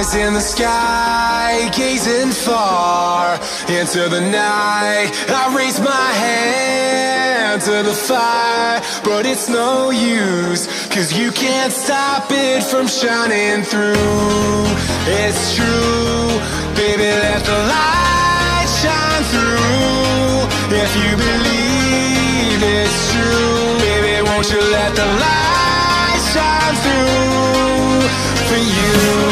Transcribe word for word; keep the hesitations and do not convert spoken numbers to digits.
in the sky, gazing far into the night. I raise my hand to the fire, but it's no use, 'cause you can't stop it from shining through. It's true, baby, let the light shine through. If you believe it's true, baby, won't you let the light shine through for you?